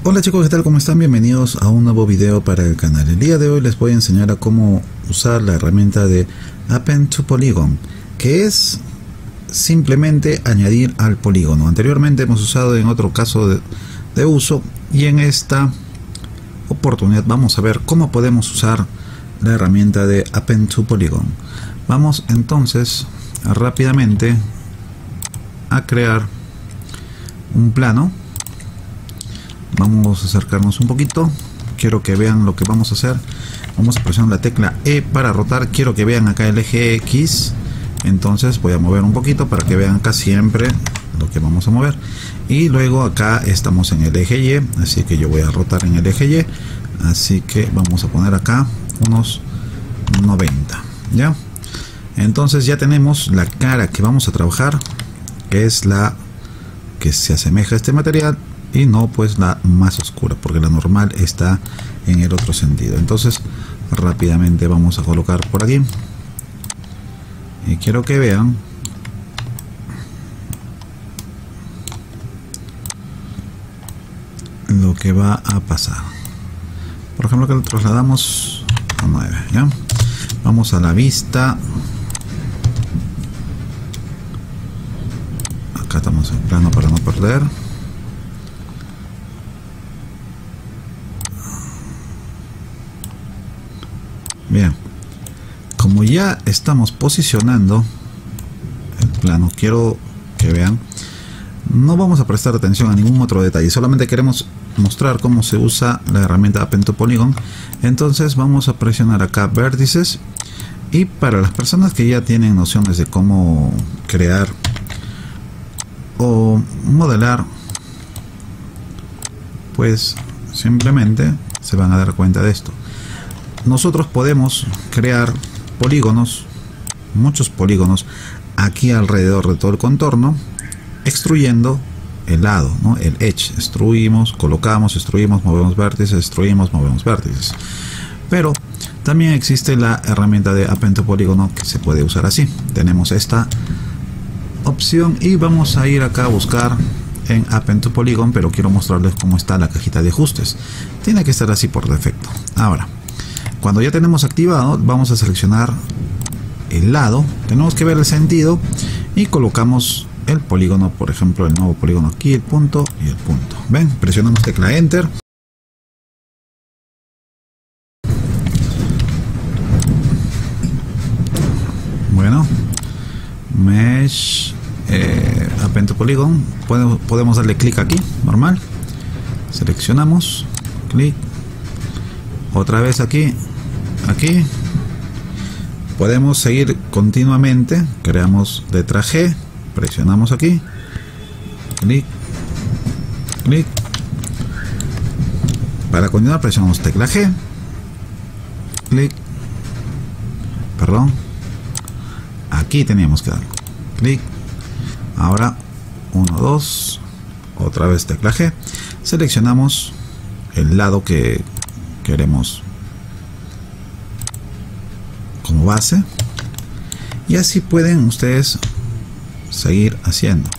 Hola chicos, ¿qué tal? ¿Cómo están? Bienvenidos a un nuevo video para el canal. El día de hoy les voy a enseñar a cómo usar la herramienta de Append to Polygon, que es simplemente añadir al polígono. Anteriormente hemos usado en otro caso de uso, y en esta oportunidad vamos a ver cómo podemos usar la herramienta de Append to Polygon. Vamos entonces rápidamente a crear un plano. Vamos a acercarnos un poquito. Quiero que vean lo que vamos a hacer. Vamos a presionar la tecla E para rotar. Quiero que vean acá el eje X. Entonces voy a mover un poquito para que vean acá siempre lo que vamos a mover. Y luego acá estamos en el eje Y. Así que yo voy a rotar en el eje Y. Así que vamos a poner acá unos 90. ¿Ya? Entonces ya tenemos la cara que vamos a trabajar, que es la que se asemeja a este material, y no pues la más oscura, porque la normal está en el otro sentido. Entonces rápidamente vamos a colocar por aquí, y quiero que vean lo que va a pasar. Por ejemplo, que lo trasladamos a 9. ¿Ya? Vamos a la vista. Acá estamos en plano para no perder. Bien, como ya estamos posicionando el plano, quiero que vean, no vamos a prestar atención a ningún otro detalle, solamente queremos mostrar cómo se usa la herramienta Append to Polygon. Entonces vamos a presionar acá vértices, y para las personas que ya tienen nociones de cómo crear o modelar, pues simplemente se van a dar cuenta de esto. Nosotros podemos crear polígonos, muchos polígonos aquí alrededor de todo el contorno, extruyendo el lado, ¿no? El edge. Extruimos, colocamos, extruimos, movemos vértices, extruimos, movemos vértices. Pero también existe la herramienta de Append to Polygon que se puede usar así. Tenemos esta opción y vamos a ir acá a buscar en Append to Polygon, pero quiero mostrarles cómo está la cajita de ajustes. Tiene que estar así por defecto. Ahora, cuando ya tenemos activado, vamos a seleccionar el lado, tenemos que ver el sentido y colocamos el polígono, por ejemplo el nuevo polígono aquí, el punto y el punto. Ven, presionamos tecla Enter. Bueno, Mesh, Append to Polygon, podemos darle clic aquí, normal, seleccionamos, clic, otra vez aquí, podemos seguir continuamente, creamos letra G, presionamos aquí, clic, clic, para continuar presionamos tecla G, clic, perdón, aquí teníamos que dar clic, ahora 1, 2, otra vez tecla G, seleccionamos el lado que queremos como base, y así pueden ustedes seguir haciendo.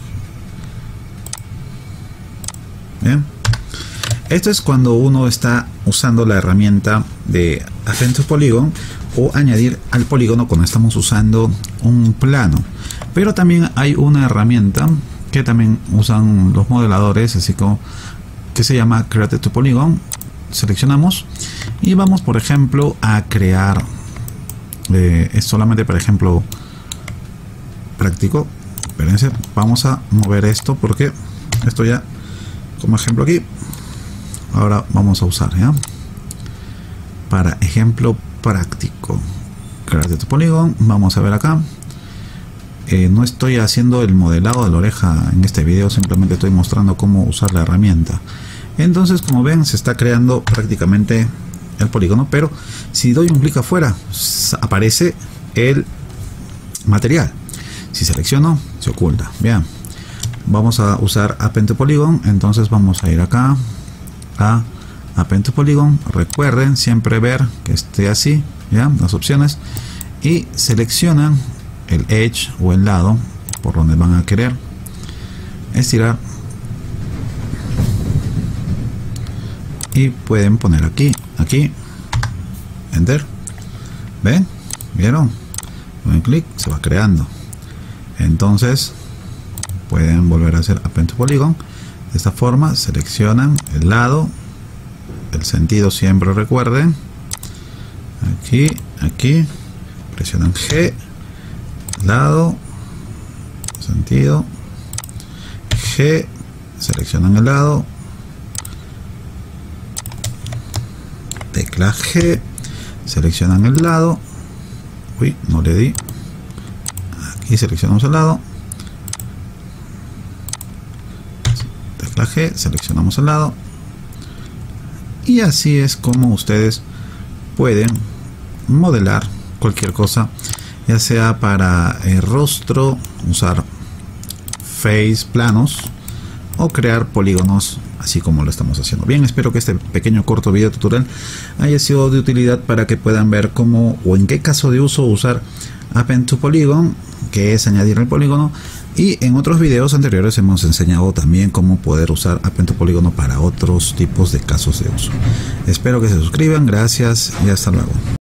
Bien, esto es cuando uno está usando la herramienta de Append to Polygon o añadir al polígono cuando estamos usando un plano. Pero también hay una herramienta que también usan los modeladores, así como que se llama Create to Polygon. Seleccionamos y vamos, por ejemplo, a crear, es solamente para ejemplo práctico. Espérense, vamos a mover esto porque esto ya como ejemplo aquí. Ahora vamos a usar ya para ejemplo práctico Create to Polygon. Vamos a ver acá, no estoy haciendo el modelado de la oreja en este video, simplemente estoy mostrando cómo usar la herramienta. Entonces, como ven, se está creando prácticamente el polígono, pero si doy un clic afuera aparece el material. Si selecciono, se oculta. Bien, vamos a usar Append to Polygon. Entonces vamos a ir acá a Append to Polygon. Recuerden siempre ver que esté así, ya, las opciones, y seleccionan el edge o el lado por donde van a querer estirar y pueden poner aquí, enter. ¿Ven? ¿Vieron? Con clic se va creando. Entonces pueden volver a hacer Append to Polygon. De esta forma seleccionan el lado, el sentido siempre recuerden. Aquí, presionan G, lado, sentido, G, seleccionan el lado, tecla G, seleccionan el lado, uy, no le di, aquí seleccionamos el lado, tecla G, seleccionamos el lado, y así es como ustedes pueden modelar cualquier cosa, ya sea para el rostro, usar face planos o crear polígonos, así como lo estamos haciendo. Bien, espero que este pequeño corto video tutorial haya sido de utilidad para que puedan ver cómo o en qué caso de uso usar Append to Polygon, que es añadir el polígono, y en otros videos anteriores hemos enseñado también cómo poder usar Append to Polígono para otros tipos de casos de uso. Espero que se suscriban, gracias y hasta luego.